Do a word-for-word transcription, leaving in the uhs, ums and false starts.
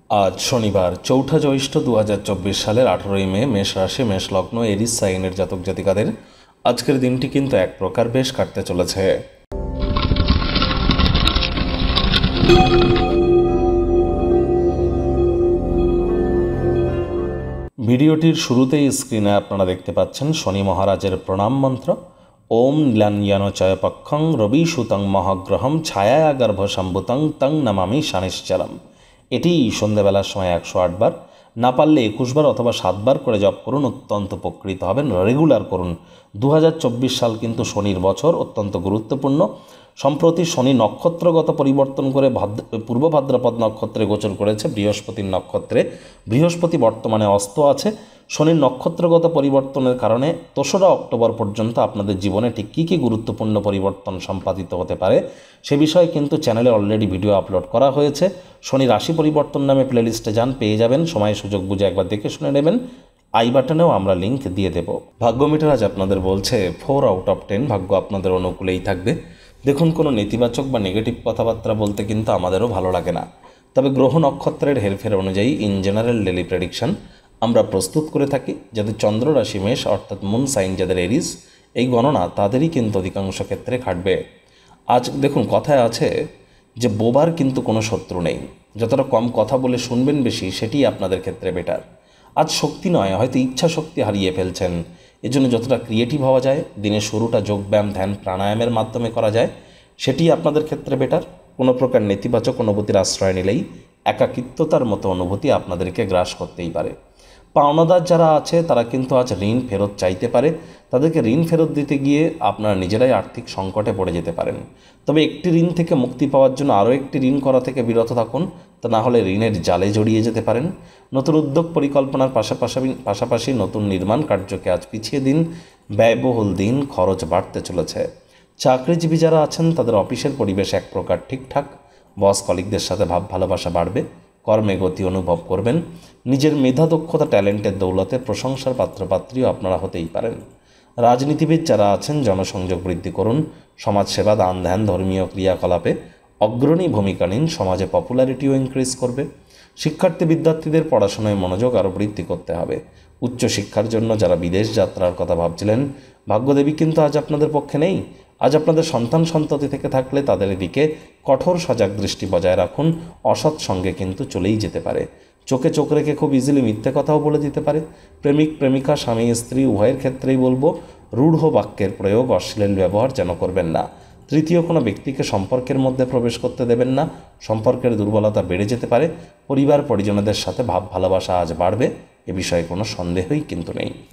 আজ শনিবার চৌঠা জ্যৈষ্ঠ দু হাজার চব্বিশ সালের আঠেরোই মে মেষ রাশি মেষ লগ্ন এরিস সাইনের জাতক জাতিকাদের আজকের দিনটি কিন্তু এক প্রকার বেশ কাটতে চলেছে। ভিডিওটির শুরুতেই স্ক্রিনে আপনারা দেখতে পাচ্ছেন শনি মহারাজের প্রণাম মন্ত্র। ওম নীলাঞ্জনচয় পক্ষং রবি সুতং মহাগ্রহম ছায়া গর্ভ সম্ভুতং তং নমামি শানিশ্চরম। এটি সন্ধ্যাবেলার সময় একশো আটবার, না পারলে একুশবার অথবা সাতবার করে জপ করুন, অত্যন্ত উপকৃত হবেন। রেগুলার করুন। দু হাজার চব্বিশ সাল কিন্তু শনির বছর, অত্যন্ত গুরুত্বপূর্ণ। সম্প্রতি শনি নক্ষত্রগত পরিবর্তন করে ভাদ্র পূর্ব ভাদ্রপদ নক্ষত্রে গোচর করেছে বৃহস্পতির নক্ষত্রে। বৃহস্পতি বর্তমানে অস্ত আছে। শনির নক্ষত্রগত পরিবর্তনের কারণে দোসরা অক্টোবর পর্যন্ত আপনাদের জীবনে ঠিক কী কী গুরুত্বপূর্ণ পরিবর্তন সম্পাদিত হতে পারে সে বিষয়ে কিন্তু চ্যানেলে অলরেডি ভিডিও আপলোড করা হয়েছে। শনি রাশি পরিবর্তন নামে প্লেলিস্টে যান, পেয়ে যাবেন। সময় সুযোগ বুঝে একবার দেখে শুনে নেবেন। আই বাটনেও আমরা লিঙ্ক দিয়ে দেব। ভাগ্য মিটার আজ আপনাদের বলছে ফোর আউট অফ টেন, ভাগ্য আপনাদের অনুকূলেই থাকবে। দেখুন, কোনো নেতিবাচক বা নেগেটিভ কথাবার্তা বলতে কিন্তু আমাদেরও ভালো লাগে না, তবে গ্রহ নক্ষত্রের হেরফের অনুযায়ী ইন জেনারেল ডেলি প্রেডিকশন আমরা প্রস্তুত করে থাকি। যাদের চন্দ্র রাশি মেষ অর্থাৎ মুন সাইন যাদের এরিস, এই গণনা তাদেরই কিন্তু অধিকাংশ ক্ষেত্রে খাটবে। আজ দেখুন, কথায় আছে যে বোবার কিন্তু কোনো শত্রু নেই। যতটা কম কথা বলে শুনবেন বেশি, সেটিই আপনাদের ক্ষেত্রে বেটার। আজ শক্তি নয়, হয়তো ইচ্ছা শক্তি হারিয়ে ফেলছেন। এজন্য যতটা ক্রিয়েটিভ হওয়া যায়, দিনের শুরুটা যোগব্যায়াম ধ্যান প্রাণায়ামের মাধ্যমে করা যায়, সেটি আপনাদের ক্ষেত্রে বেটার। কোনো প্রকার নেতিবাচক অনুভূতির আশ্রয় নিলেই একাকিত্বতার মতো অনুভূতি আপনাদেরকে গ্রাস করতেই পারে। পাওনাদার যারা আছে তারা কিন্তু আজ ঋণ ফেরত চাইতে পারে। তাদেরকে ঋণ ফেরত দিতে গিয়ে আপনারা নিজেরাই আর্থিক সংকটে পড়ে যেতে পারেন। তবে একটি ঋণ থেকে মুক্তি পাওয়ার জন্য আরও একটি ঋণ করা থেকে বিরত থাকুন, তা না হলে ঋণের জালে জড়িয়ে যেতে পারেন। নতুন উদ্যোগ পরিকল্পনার পাশাপাশি পাশাপাশি নতুন নির্মাণ কার্যকে আজ পিছিয়ে দিন। ব্যয়বহুল দিন, খরচ বাড়তে চলেছে। চাকরিজীবী যারা আছেন তাদের অফিসের পরিবেশ এক প্রকার ঠিকঠাক। বস কলিগদের সাথে ভাব ভালোবাসা বাড়বে। কর্মে গতি অনুভব করবেন। নিজের মেধা দক্ষতা ট্যালেন্টের দৌলতে প্রশংসার পাত্রপাত্রীও আপনারা হতেই পারেন। রাজনীতিবিদ যারা আছেন জনসংযোগ বৃদ্ধি করুন। সমাজসেবা দান ধ্যান ধর্মীয় ক্রিয়াকলাপে অগ্রণী ভূমিকা নিন, সমাজে পপুলারিটিও ইনক্রিজ করবে। শিক্ষার্থী বিদ্যার্থীদের পড়াশোনায় মনোযোগ আরও বৃদ্ধি করতে হবে। উচ্চশিক্ষার জন্য যারা বিদেশ যাত্রার কথা ভাবছিলেন, ভাগ্যদেবী কিন্তু আজ আপনাদের পক্ষে নেই। আজ আপনাদের সন্তান সন্ততি থেকে থাকলে তাদের দিকে কঠোর সজাগ দৃষ্টি বজায় রাখুন। অসৎ সঙ্গে কিন্তু চলেই যেতে পারে। চোখে চোখ রেখে খুব ইজিলি মিথ্যে কথাও বলে দিতে পারে। প্রেমিক প্রেমিকা স্বামী স্ত্রী উভয়ের ক্ষেত্রেই বলবো, রূঢ় বাক্যের প্রয়োগ অশ্লীল ব্যবহার যেন করবেন না। তৃতীয় কোনো ব্যক্তিকে সম্পর্কের মধ্যে প্রবেশ করতে দেবেন না। সম্পর্কের দুর্বলতা বেড়ে যেতে পারে। পরিবার পরিজনদের সাথে ভাব ভালোবাসা আজ বাড়বে, এ বিষয়ে কোনো সন্দেহই কিন্তু নেই।